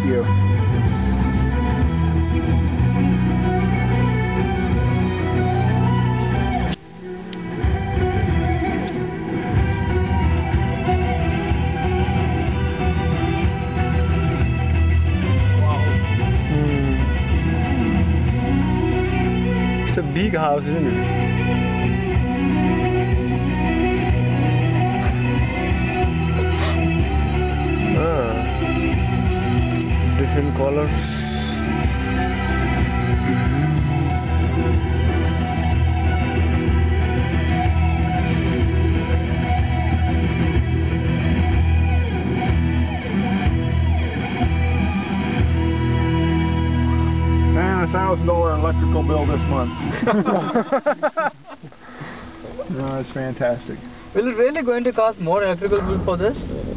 you. It's a big house, isn't it? Different colors. And $1,000 electrical bill this month. No, it's fantastic. Will it really going to cost more electrical bill for this?